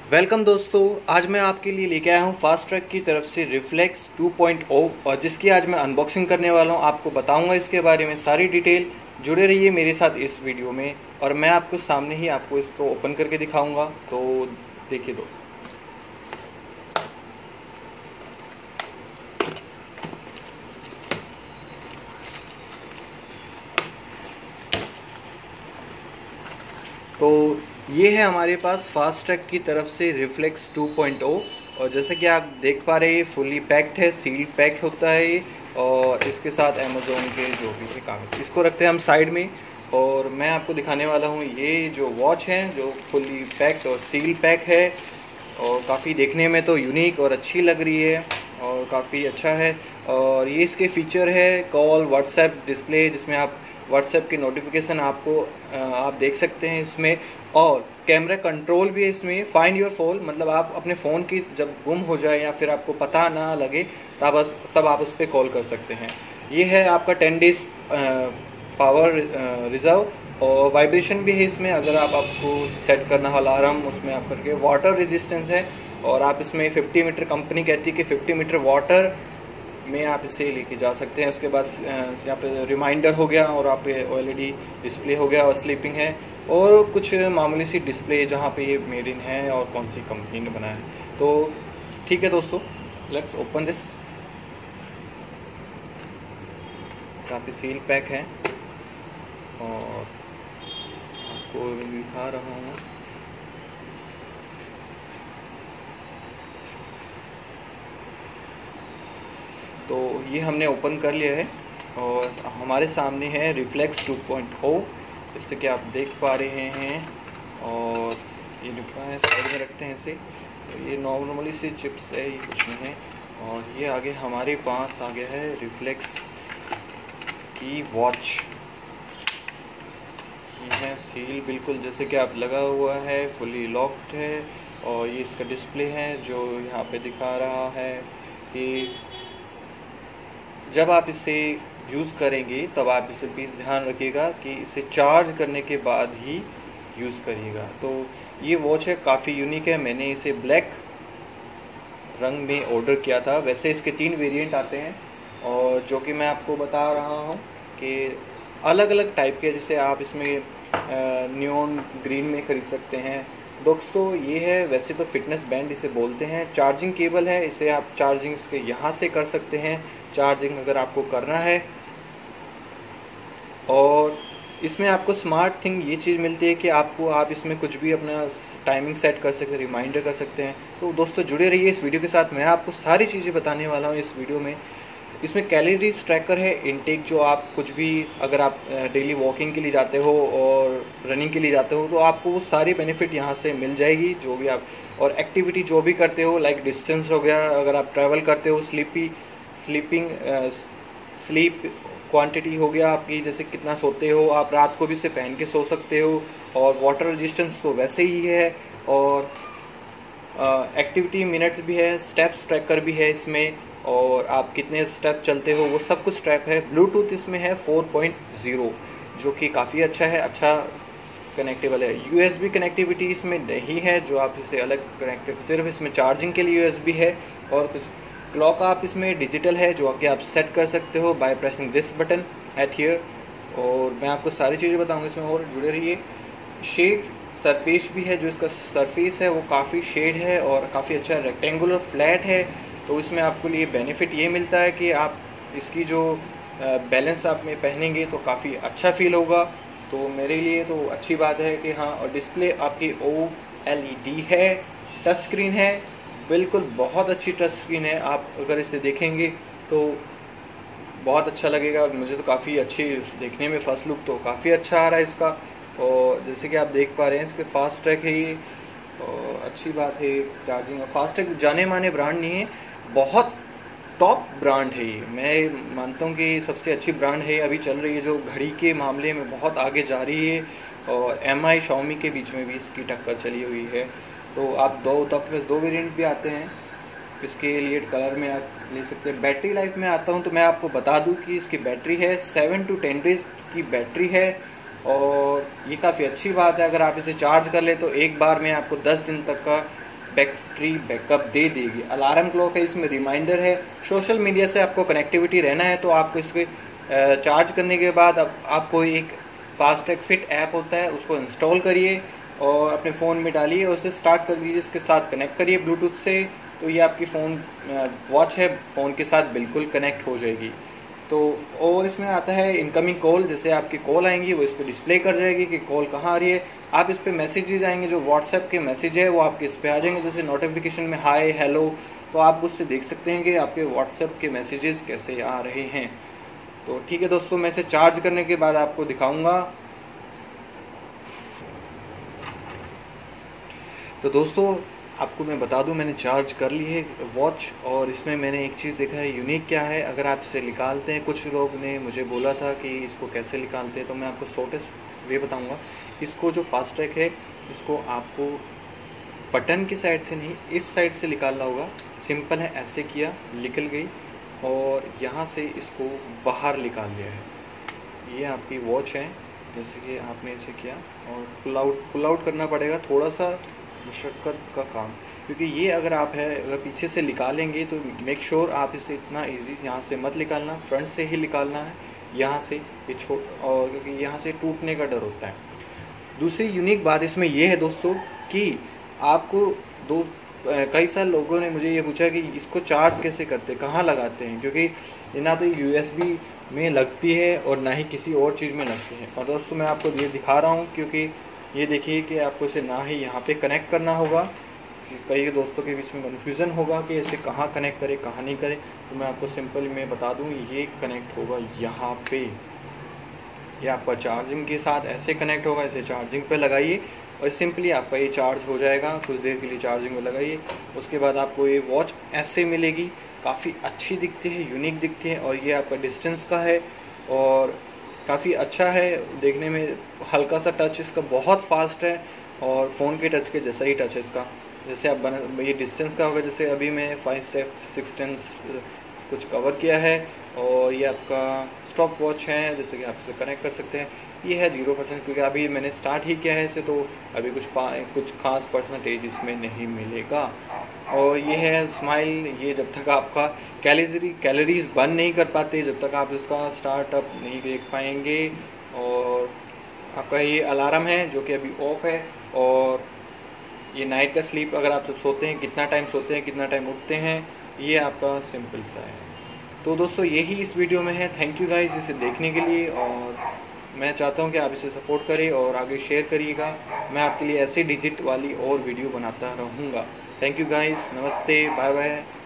Welcome दोस्तों, आज मैं आपके लिए लेके आया हूँ फास्ट ट्रैक की तरफ से रिफ्लेक्स 2.0 और जिसकी आज मैं अनबॉक्सिंग करने वाला हूँ। आपको बताऊंगा इसके बारे में सारी डिटेल। जुड़े रहिए मेरे साथ इस वीडियो में और मैं आपको सामने ही आपको इसको ओपन करके दिखाऊंगा। तो देखिए दोस्तों, तो ये है हमारे पास फास्ट ट्रैक की तरफ से रिफ्लेक्स 2.0 और जैसे कि आप देख पा रहे हैं फुली पैक्ड है, सील पैक होता है ये। और इसके साथ अमेज़ोन के जो भी है कागज, इसको रखते हैं हम साइड में। और मैं आपको दिखाने वाला हूँ ये जो वॉच है जो फुली पैक्ड और सील पैक है और काफ़ी देखने में तो यूनिक और अच्छी लग रही है और काफ़ी अच्छा है। और ये इसके फीचर है कॉल, व्हाट्सएप डिस्प्ले, जिसमें आप व्हाट्सएप की नोटिफिकेशन आपको आप देख सकते हैं इसमें। और कैमरा कंट्रोल भी है इसमें, फाइंड योर फोन, मतलब आप अपने फ़ोन की जब गुम हो जाए या फिर आपको पता ना लगे तब आप उस पर कॉल कर सकते हैं। ये है आपका 10 डेज पावर रिजर्व और वाइब्रेशन भी है इसमें, अगर आपको सेट करना हो अलार्म उसमें आप करके। वाटर रेजिस्टेंस है और आप इसमें 50 मीटर, कंपनी कहती है कि 50 मीटर वाटर में आप इसे लेके जा सकते हैं। उसके बाद यहाँ पे रिमाइंडर हो गया और आप पे OLED डिस्प्ले हो गया और स्लीपिंग है और कुछ मामूली सी डिस्प्ले जहाँ पे ये मेड इन है और कौन सी कंपनी ने बनाया है। तो ठीक है दोस्तों, लेट्स ओपन दिस। काफ़ी सील पैक है और आपको दिखा रहा हूँ। तो ये हमने ओपन कर लिया है और हमारे सामने है रिफ्लेक्स 2.0 जैसे कि आप देख पा रहे हैं। और ये लिखा है, साइड में रखते हैं इसे। तो ये नॉर्मली से चिप्स है, ये कुछ नहीं है। और ये आगे हमारे पास आ गया है रिफ्लेक्स की वॉच। ये है सील बिल्कुल जैसे कि आप लगा हुआ है, फुली लॉक्ड है। और ये इसका डिस्प्ले है जो यहाँ पे दिखा रहा है कि जब आप इसे यूज़ करेंगे तब आप इसे प्लीज़ ध्यान रखिएगा कि इसे चार्ज करने के बाद ही यूज़ करिएगा। तो ये वॉच है, काफ़ी यूनिक है। मैंने इसे ब्लैक रंग में ऑर्डर किया था। वैसे इसके 3 वेरिएंट आते हैं और जो कि मैं आपको बता रहा हूँ कि अलग अलग टाइप के, जैसे आप इसमें नियॉन ग्रीन में ख़रीद सकते हैं। दोस्तों ये है, वैसे तो फिटनेस बैंड इसे बोलते हैं। चार्जिंग केबल है, इसे आप चार्जिंग इसके यहाँ से कर सकते हैं, चार्जिंग अगर आपको करना है। और इसमें आपको स्मार्ट थिंग ये चीज़ मिलती है कि आप इसमें कुछ भी अपना टाइमिंग सेट कर सकते हैं, रिमाइंडर कर सकते हैं। तो दोस्तों जुड़े रहिए इस वीडियो के साथ, मैं आपको सारी चीज़ें बताने वाला हूँ इस वीडियो में। इसमें कैलोरीज ट्रैकर है, इनटेक, जो आप कुछ भी अगर आप डेली वॉकिंग के लिए जाते हो और रनिंग के लिए जाते हो तो आपको वो सारी बेनिफिट यहाँ से मिल जाएगी जो भी आप, और एक्टिविटी जो भी करते हो, लाइक डिस्टेंस हो गया, अगर आप ट्रैवल करते हो, स्लीप क्वांटिटी हो गया आपकी, जैसे कितना सोते हो आप, रात को भी इसे पहन के सो सकते हो। और वाटर रेजिस्टेंस तो वैसे ही है और एक्टिविटी मिनट्स भी है, स्टेप्स ट्रैकर भी है इसमें, और आप कितने स्टेप चलते हो वो सब कुछ ट्रैक है। ब्लूटूथ इसमें है 4.0 जो कि काफ़ी अच्छा है, अच्छा कनेक्टेबल है। USB कनेक्टिविटी इसमें नहीं है, जो आप इसे अलग कनेक्ट, सिर्फ इसमें चार्जिंग के लिए USB है। और कुछ क्लॉक आप इसमें डिजिटल है जो कि आप सेट कर सकते हो by pressing this button at here. और मैं आपको सारी चीज़ें बताऊंगा इसमें, और जुड़े रहिए। शेड सरफेस भी है, जो इसका सरफेस है वो काफ़ी शेड है और काफ़ी अच्छा रेक्टेंगुलर फ्लैट है। तो इसमें आपको लिए बेनिफिट ये मिलता है कि आप इसकी जो बैलेंस आप में पहनेंगे तो काफ़ी अच्छा फील होगा। तो मेरे लिए तो अच्छी बात है कि हाँ। और डिस्प्ले आपकी OLED है, टच स्क्रीन है, बिल्कुल बहुत अच्छी टच स्क्रीन है। आप अगर इसे देखेंगे तो बहुत अच्छा लगेगा, मुझे तो काफ़ी अच्छी देखने में फर्स्ट लुक तो काफ़ी अच्छा आ रहा है इसका। और जैसे कि आप देख पा रहे हैं इसके फास्ट ट्रैक है ये, और अच्छी बात है चार्जिंग। और फास्ट ट्रैक जाने माने ब्रांड नहीं है, बहुत टॉप ब्रांड है ये। मैं मानता हूँ कि सबसे अच्छी ब्रांड है अभी चल रही है, जो घड़ी के मामले में बहुत आगे जा रही है। और MI Xiaomi के बीच में भी इसकी टक्कर चली हुई है। तो आप दो वेरिएंट भी आते हैं इसके लिए, कलर में आप ले सकते हैं। बैटरी लाइफ में आता हूँ तो मैं आपको बता दूँ कि इसकी बैटरी है 7 to 10 डेज की बैटरी है। और ये काफ़ी अच्छी बात है, अगर आप इसे चार्ज कर ले तो एक बार में आपको 10 दिन तक का बैटरी बैकअप दे देगी। अलार्म क्लॉक है, इसमें रिमाइंडर है। सोशल मीडिया से आपको कनेक्टिविटी रहना है तो आपको इसके चार्ज करने के बाद अब आपको एक फास्टैग फिट ऐप होता है, उसको इंस्टॉल करिए और अपने फ़ोन में डालिए और उसे स्टार्ट कर दीजिए, इसके साथ कनेक्ट करिए ब्लूटूथ से, तो ये आपकी फ़ोन वॉच है फ़ोन के साथ बिल्कुल कनेक्ट हो जाएगी। तो और इसमें आता है इनकमिंग कॉल, जैसे आपकी कॉल आएंगी वो इस पर डिस्प्ले कर जाएगी कि कॉल कहाँ आ रही है। आप इस पर मैसेजेस आएंगे, जो व्हाट्सएप के मैसेज है वो आपके इस पर आ जाएंगे, जैसे नोटिफिकेशन में हाय हेलो, तो आप उससे देख सकते हैं कि आपके व्हाट्सएप के मैसेजेस कैसे आ रहे हैं। तो ठीक है दोस्तों, मैं इसे चार्ज करने के बाद आपको दिखाऊंगा। तो दोस्तों आपको मैं बता दूं, मैंने चार्ज कर ली है वॉच और इसमें मैंने एक चीज़ देखा है यूनिक क्या है। अगर आप इसे निकालते हैं, कुछ लोग ने मुझे बोला था कि इसको कैसे निकालते हैं, तो मैं आपको शॉर्टेस्ट वे बताऊंगा। इसको जो फास्टैग है इसको आपको बटन की साइड से नहीं, इस साइड से निकालना होगा। सिंपल है, ऐसे किया निकल गई और यहाँ से इसको बाहर निकाल लिया है। ये आपकी वॉच है, जैसे कि आपने इसे किया और पुल आउट करना पड़ेगा, थोड़ा सा मशक्क़त का काम, क्योंकि ये अगर आप है अगर पीछे से निकालेंगे तो मेक श्योर आप इसे इतना इजी यहाँ से मत निकालना, फ्रंट से ही निकालना है, यहाँ से ये और क्योंकि यहाँ से टूटने का डर होता है। दूसरी यूनिक बात इसमें यह है दोस्तों कि आपको कई सारे लोगों ने मुझे ये पूछा कि इसको चार्ज कैसे करते, कहाँ लगाते हैं, क्योंकि ना तो USB में लगती है और ना ही किसी और चीज़ में लगती है। और दोस्तों मैं आपको ये दिखा रहा हूँ, क्योंकि ये देखिए कि आपको इसे ना ही यहाँ पे कनेक्ट करना होगा, कई दोस्तों के बीच में कन्फ्यूज़न होगा कि इसे कहाँ कनेक्ट करें कहाँ नहीं करें। तो मैं आपको सिंपल मैं बता दूँ, ये कनेक्ट होगा यहाँ पे, ये आपका चार्जिंग के साथ ऐसे कनेक्ट होगा, इसे चार्जिंग पे लगाइए और सिंपली आपका ये चार्ज हो जाएगा। कुछ देर के लिए चार्जिंग में लगाइए, उसके बाद आपको ये वॉच ऐसे मिलेगी, काफ़ी अच्छी दिखती है, यूनिक दिखती है और ये आपका डिस्टेंस का है और काफ़ी अच्छा है देखने में। हल्का सा टच इसका बहुत फास्ट है और फ़ोन के टच के जैसा ही टच है इसका। जैसे आप ये डिस्टेंस का होगा, जैसे अभी मैं 5 स्टेप 6 स्टेप्स कुछ कवर किया है और ये आपका स्टॉप वॉच है, जैसे कि आप इसे कनेक्ट कर सकते हैं। ये है 0%, क्योंकि अभी मैंने स्टार्ट ही किया है इसे, तो अभी कुछ खास परसेंटेज इसमें नहीं मिलेगा। और ये है स्माइल, ये जब तक आपका कैलोरीज बर्न नहीं कर पाते, जब तक आप इसका स्टार्टअप नहीं देख पाएंगे। और आपका ये अलार्म है जो कि अभी ऑफ है, और ये नाइट का स्लीप, अगर आप जब सोते हैं कितना टाइम सोते हैं कितना टाइम उठते हैं, ये आपका सिंपल सा है। तो दोस्तों यही इस वीडियो में है। थैंक यू गाइस इसे देखने के लिए, और मैं चाहता हूँ कि आप इसे सपोर्ट करें और आगे शेयर करिएगा। मैं आपके लिए ऐसे डिजिट वाली और वीडियो बनाता रहूँगा। थैंक यू गाइस, नमस्ते, बाय बाय।